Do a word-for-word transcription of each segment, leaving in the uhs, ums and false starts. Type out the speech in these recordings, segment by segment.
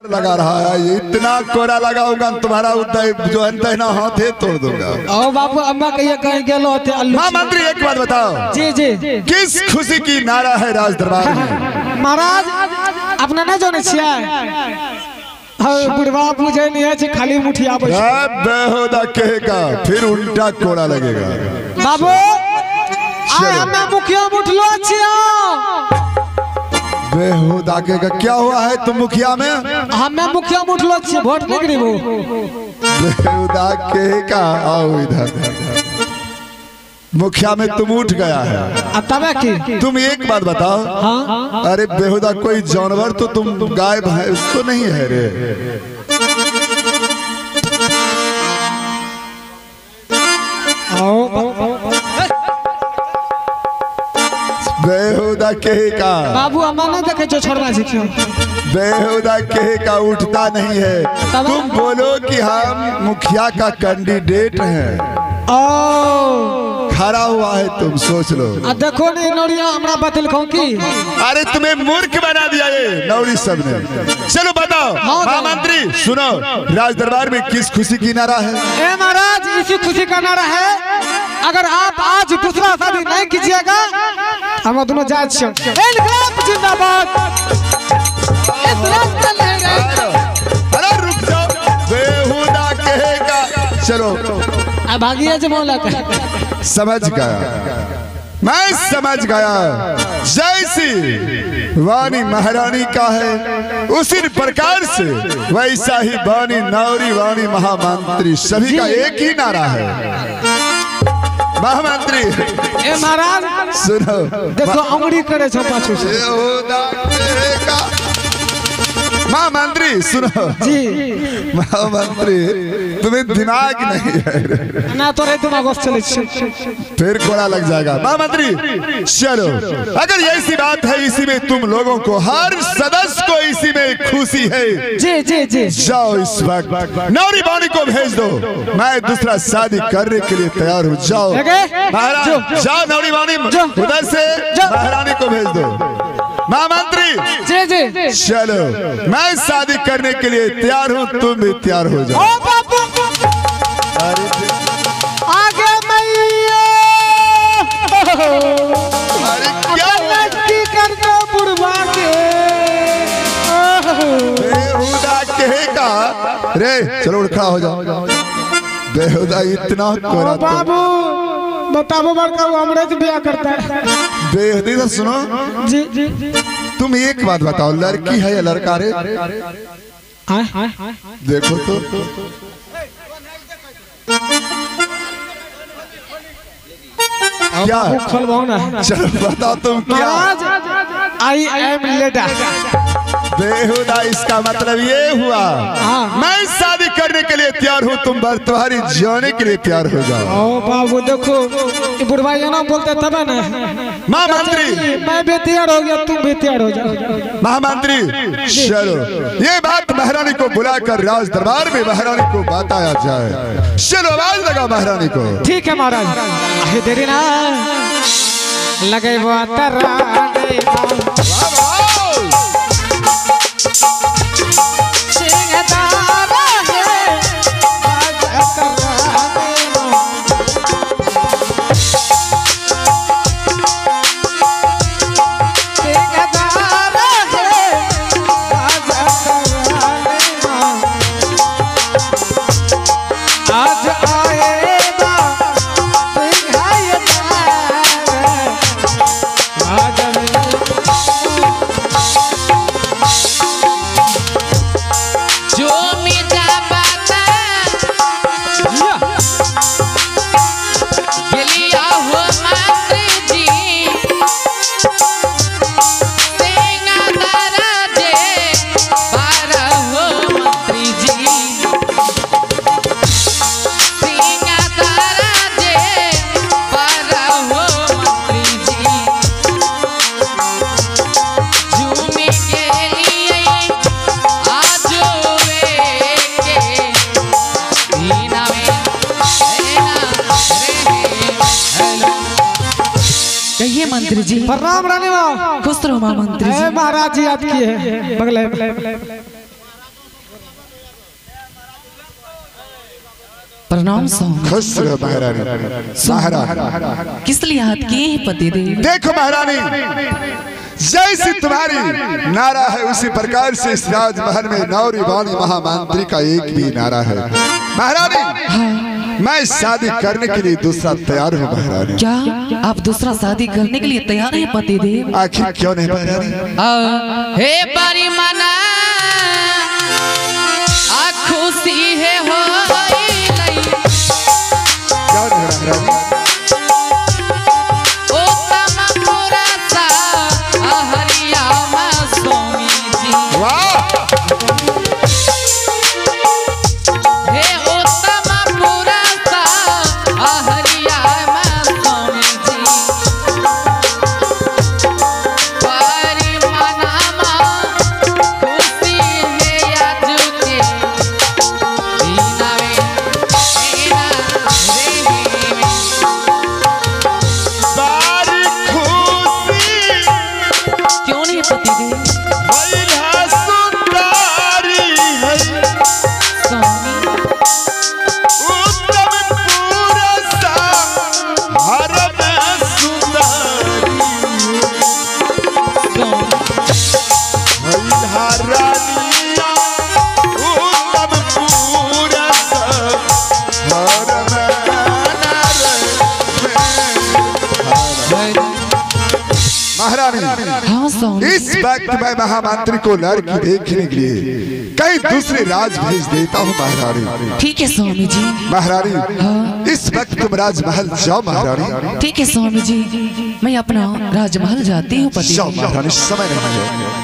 लगा रहा है, इतना कोरा लगाऊंगा तुम्हारा उदय जो है ना हाथ है तोड़ दूंगा। ओ बाबू अम्मा कहिए कहीं गेलो थे अल्लू। हाँ मंत्री एक बात बताओ। जी जी किस खुशी की नारा है राज दरबार में? महाराज अपना ना जाने छिया बुढ़वा पूजे नहीं है खाली मुठिया बस बेहुदा कहेगा फिर उल्टा कोड़ा लगेगा। बाबू आए हमें मुखिया मुठलो छिया बेहुदा कहेगा क्या हुआ है तुम मुखिया में? हमें मुखिया मुठलो छिया वोट नहीं करी वो बेहुदा कहेगा आओ इधर मुखिया में तुम उठ गया है तब की तुम एक बात बताओ। हाँ? अरे बेहुदा कोई जानवर तो तुम गाय भैंस तो नहीं है रे। बेहुदा कहेगा बाबू अम्मा ना देखे जो छोड़ना सीखियो। बेहुदा कहेगा उठता नहीं है। तुम बोलो कि हम मुखिया का कैंडिडेट हैं। ओ खड़ा हुआ है तुम सोच लो। आ देखो नहीं नौरिया हमरा बतल कहूं की अरे तुम्हें मूर्ख बना दिया ये नौरी सब ने। चलो बताओ महामंत्री सुनो राज दरबार में किस खुशी की नारा है? ए महाराज इसी खुशी का नारा है अगर आप आज दूसरा शादी नहीं कीजिएगा हम दोनों जात छो। इनकलाब जिंदाबाद। अरे रुक जाओ बेहुदा कहेगा। चलो अब भागिए जमौला का समझ गया मैं समझ गया। जैसी वाणी महारानी का है उसी प्रकार से वैसा ही वाणी नौरी वाणी महामंत्री सभी का एक ही नारा है। महामंत्री ए महाराज सुनो देखो अंगड़ी करे छो पाछू से महामंत्री सुनो जी महामंत्री तुम्हें दिमाग नहीं है ना तो रे दिमाग चले फिर कोड़ा लग जाएगा। महामंत्री चलो अगर ऐसी बात है इसी में तुम लोगों को हर सदस्य को इसी में खुशी है। जी जी जी जाओ इस वक्त नौरी वाणी को भेज दो मैं दूसरा शादी करने के लिए तैयार हूँ। जाओ महाराज जाओ नौरी वाणी उधर से महारानी को भेज दो। महामंत्री जी जी चलो मैं शादी करने के लिए तैयार हूँ तुम भी तैयार हो जाओ। ओ बाबू आगे मैया अरे क्या लड़की कर दो बुढ़वा के बेहुदा कहेगा रे चलो उठ खड़ा हो जाओ। बेहुदा इतना कोरा बाबू बताबो बड़का हमरे से ब्याह करता है। बेहुदी से सुनो जी जी तुम एक बात बताओ लड़की है या लड़का रे? देखो तो क्या चलो बताओ तुम क्या? आई एम लेडा। बेहुदा इसका मतलब ये हुआ मैं शादी करने के लिए तैयार हूँ तुम तुम्हारी जाने के लिए तैयार हो जाओ। ओ बाबू देखो बुढ़वा ये ना बोलते तब ना महामंत्री मैं भी तैयार हो गया तुम भी तैयार हो जाओ। महामंत्री चलो ये बात महारानी को बुलाकर राज दरबार में महारानी को बताया जाए। चलो आवाज लगा महारानी को। ठीक है महाराज देरी ना लगे वो मंत्री जी प्रणाम रानी माँ खुश रहो माँ मंत्री जी। महाराज जी याद किए हैं बगले प्रणाम स्वामी। खुश रहो महारानी। महारानी किस लिए हाथ किए हैं पतिदेव? देखो महारानी, जैसी तुम्हारी नारा है उसी प्रकार से इस राजमहल में नौरी वाणी महामंत्री का एक भी नारा है महारानी। हाँ। मैं शादी करने के लिए दूसरा तैयार हूँ महारानी। क्या आप दूसरा शादी करने के लिए तैयार हैं पतिदेव? आखिर क्यों नहीं महारानी? हे बड़ी मना आ खुशी है हो क्यों नहीं महारानी? इस वक्त मैं महामंत्री को लड़की देखने के लिए कई दूसरे राज भेज देता हूँ महारानी। ठीक है स्वामी जी। महारानी हाँ? इस वक्त तुम राजमहल जाओ महारानी। ठीक है स्वामी जी, मैं अपना राजमहल जाती हूँ पति। जाओ महारानी, समय नहीं है।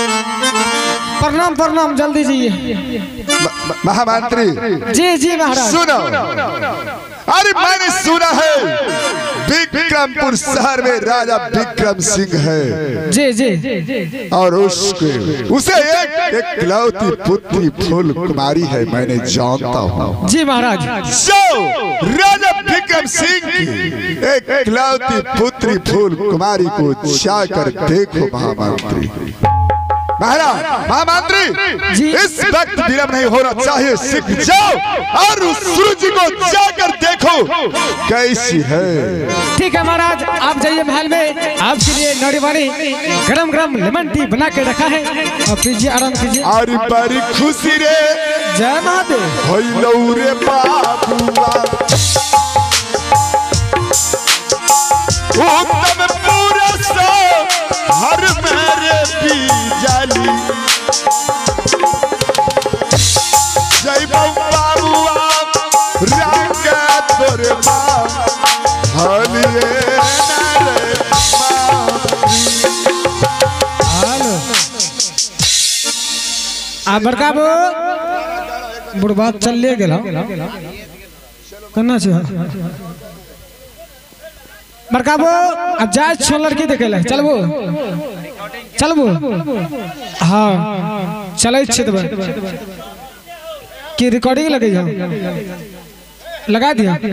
प्रणाम प्रणाम, जल्दी जाइए महामंत्री। जी जी महाराज। सुनो, अरे मैंने सुना है विक्रमपुर शहर में राजा विक्रम सिंह है। जी जी। और उसके उसे एक एकलौती पुत्री फूल कुमारी है, मैंने जानता हूँ। जी महाराज। जो राजा विक्रम सिंह की एक एकलौती पुत्री फूल कुमारी को जाकर देखो महामंत्री। महाराज महामंत्री, इस वक्त विलंब नहीं होना चाहिए, सीख जाओ और उस सूरज को जाकर देखो कैसी है। ठीक है महाराज, आप जाइए महल में, आपके लिए नौरीवानी गरम गरम लेमन टी बना के रखा है, और पीजिए, आराम कीजिए। अरे बड़ी खुशी रे, जय महादेव। होइलो रे बाबुआ, उत्तम पूरा सा हर मेरे बीजाली, जय बाबुआ रंग तोरे माँ हलिए नारे हेलो आ बड़का बो बुढ़बात चल गेला करना चाहिए। बड़का बो अब जाए छो लड़की देखे ले, चलबो चलबो। हाँ चले की रिकॉर्डिंग लगे लगा दिया।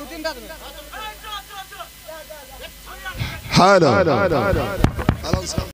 हेलो।